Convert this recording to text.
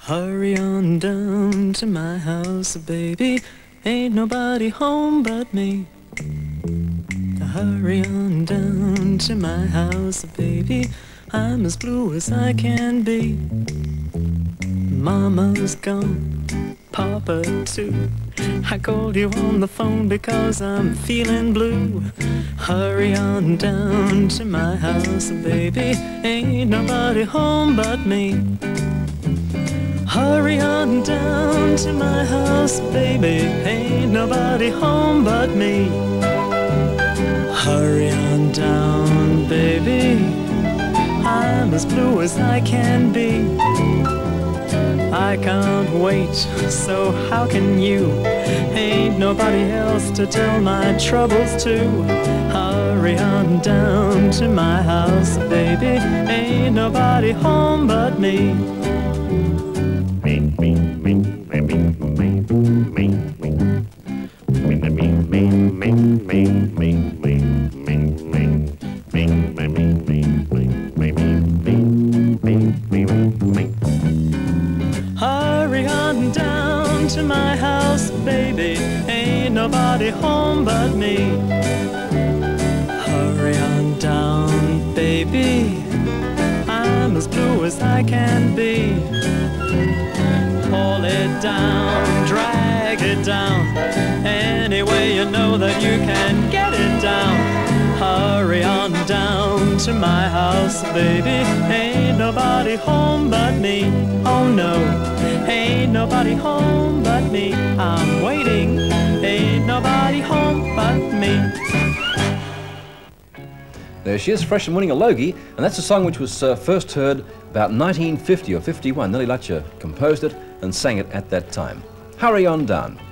Hurry on down to my house, baby. Ain't nobody home but me. Hurry on down to my house, baby. I'm as blue as I can be. Mama's gone, Papa too. I called you on the phone because I'm feeling blue. Hurry on down to my house, baby. Ain't nobody home but me. Hurry on down to my house, baby. Ain't nobody home but me. Hurry on down, baby. I'm as blue as I can be. I can't wait, so how can you? Ain't nobody else to tell my troubles to. Hurry on down to my house, baby. Ain't nobody home but me. Hurry on down to my house, baby. Ain't nobody home but me. Hurry on down, baby. I'm as blue as I can be. Pull it down, drag it down, any way you know that you can get it down. Hurry on down to my house, baby. Ain't nobody home but me. Oh no, ain't nobody home but me. I'm waiting, ain't nobody home but me. There she is, fresh and winning a Logie, and that's a song which was first heard about 1950 or 51. Nellie Lutcher composed it and sang it at that time. Hurry on down.